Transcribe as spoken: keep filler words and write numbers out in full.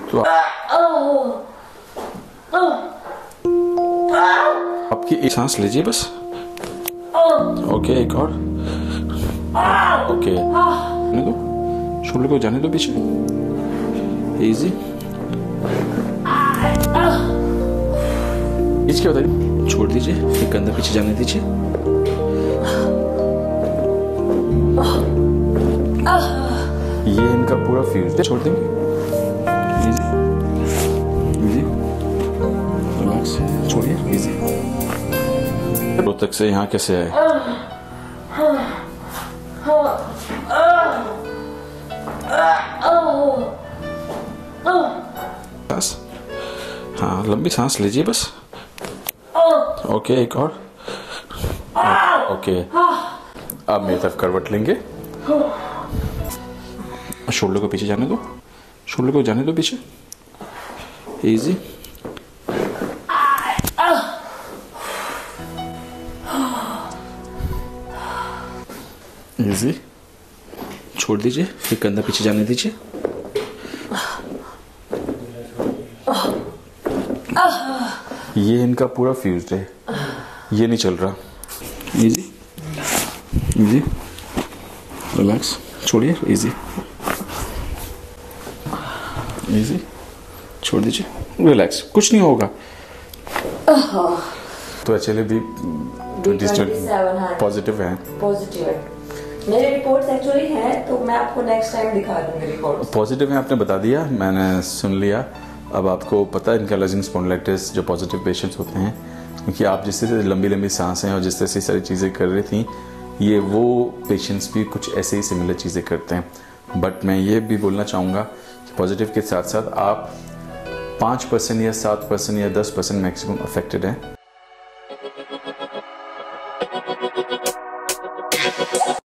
तो आपकी एक सांस लीजिए बस। ओके, एक और। ओके, जाने दो, शोल्डर को जाने दो पीछे। इजी। इस क्या बताइए, छोड़ दीजिए, फिर कंधा पीछे जाने दीजिए। ये इनका पूरा फ्यूज है, छोड़ देंगे। इजी इजी, रिलैक्स, छोड़िए। इजी। रोहतक से यहाँ कैसे आए? बस, हाँ, लंबी सांस लीजिए बस। ओके, एक और। ओके, अब मेरी तरफ करवट लेंगे। शोल्डर को पीछे जाने दो, शोल्डर को जाने दो पीछे। इजी। इजी, छोड़ दीजिए, फिर कंधा पीछे जाने दीजिए। ये इनका पूरा फ्यूज्ड है, ये नहीं चल रहा। इजी इजी, रिलैक्स, छोड़िए। इजी इजी, छोड़ दीजिए, रिलैक्स, कुछ नहीं होगा। तो एक्चुअली भी पॉजिटिव है। पॉजिटिव है, मेरे रिपोर्ट्स एक्चुअली हैं, तो मैं आपको नेक्स्ट टाइम दिखा दूंगी रिपोर्ट्स। पॉजिटिव है, आपने बता दिया, मैंने सुन लिया। अब आपको पता है इनका एंकाइलोजिंग स्पॉन्डिलाइटिस जो पॉजिटिव पेशेंट्स होते हैं, क्योंकि आप जिस तरह से लंबी लंबी सांसें और जिस तरह से सारी चीज़ें कर रही थी, ये वो पेशेंट्स भी कुछ ऐसे ही सिमिलर चीज़ें करते हैं। बट मैं ये भी बोलना चाहूँगा कि पॉजिटिव के साथ साथ आप पाँच परसेंट या सात परसेंट या दस परसेंट मैक्सिमम अफेक्टेड हैं।